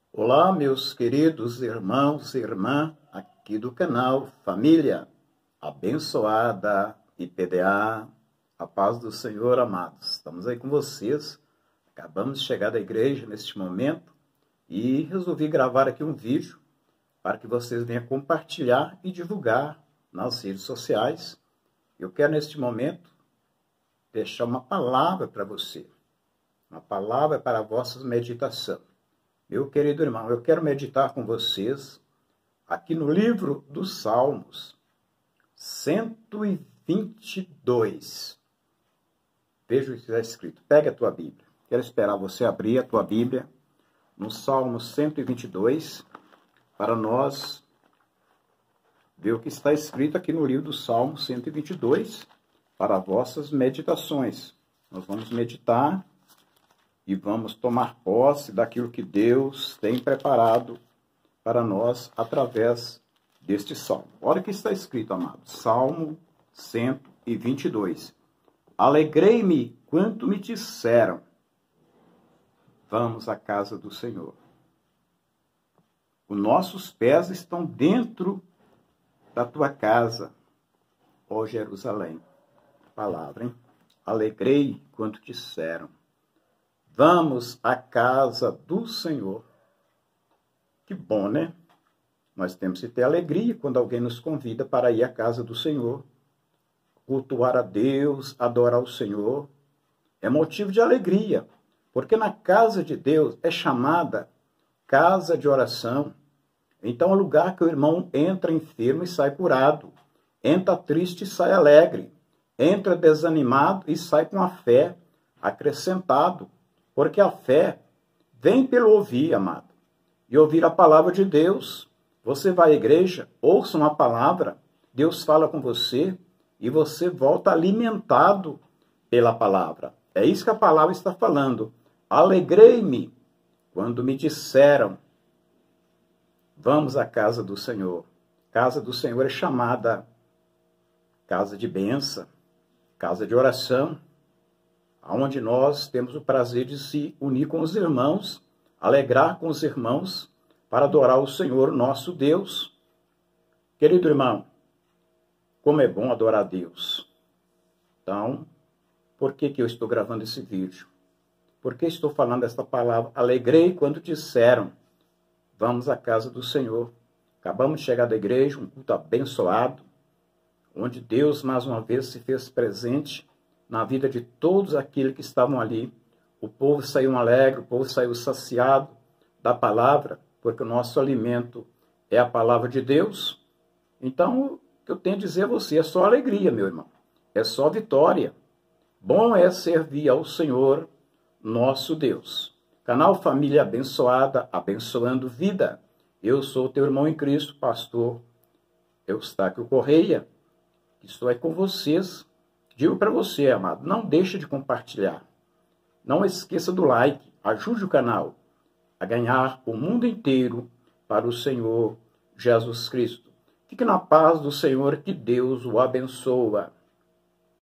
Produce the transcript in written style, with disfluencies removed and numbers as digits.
Olá, meus queridos irmãos e irmãs, aqui do canal Família Abençoada IPDA, a paz do Senhor, amados. Estamos aí com vocês, acabamos de chegar da igreja neste momento e resolvi gravar aqui um vídeo para que vocês venham compartilhar e divulgar nas redes sociais. Eu quero neste momento deixar uma palavra para você, uma palavra para a vossa meditação. Meu querido irmão, eu quero meditar com vocês aqui no livro dos Salmos, 122. Veja o que está escrito. Pega a tua Bíblia. Quero esperar você abrir a tua Bíblia no Salmo 122, para nós ver o que está escrito aqui no livro do Salmo 122, para vossas meditações. Nós vamos meditar e vamos tomar posse daquilo que Deus tem preparado para nós através deste salmo. Olha o que está escrito, amados. Salmo 122. Alegrei-me quanto me disseram, vamos à casa do Senhor. Os nossos pés estão dentro da tua casa, ó Jerusalém. Palavra, hein? Alegrei quanto disseram, vamos à casa do Senhor. Que bom, né? Nós temos que ter alegria quando alguém nos convida para ir à casa do Senhor. Cultuar a Deus, adorar o Senhor. É motivo de alegria, porque na casa de Deus é chamada casa de oração. Então é o lugar que o irmão entra enfermo e sai curado. Entra triste e sai alegre. Entra desanimado e sai com a fé acrescentado. Porque a fé vem pelo ouvir, amado. E ouvir a palavra de Deus. Você vai à igreja, ouça uma palavra, Deus fala com você e você volta alimentado pela palavra. É isso que a palavra está falando. Alegrei-me quando me disseram, vamos à casa do Senhor. Casa do Senhor é chamada casa de bênção, casa de oração, onde nós temos o prazer de se unir com os irmãos, alegrar com os irmãos, para adorar o Senhor, nosso Deus. Querido irmão, como é bom adorar a Deus. Então, por que eu estou gravando esse vídeo? Por que estou falando esta palavra? Alegrei quando disseram, vamos à casa do Senhor. Acabamos de chegar da igreja, um culto abençoado, onde Deus mais uma vez se fez presente na vida de todos aqueles que estavam ali. O povo saiu alegre, o povo saiu saciado da palavra, porque o nosso alimento é a palavra de Deus. Então, o que eu tenho a dizer a você é só alegria, meu irmão. É só vitória. Bom é servir ao Senhor, nosso Deus. Canal Família Abençoada, abençoando vida. Eu sou teu irmão em Cristo, pastor Eustáquio Correia, que estou aí com vocês. Digo para você, amado, não deixe de compartilhar. Não esqueça do like. Ajude o canal a ganhar o mundo inteiro para o Senhor Jesus Cristo. Fique na paz do Senhor, que Deus o abençoa.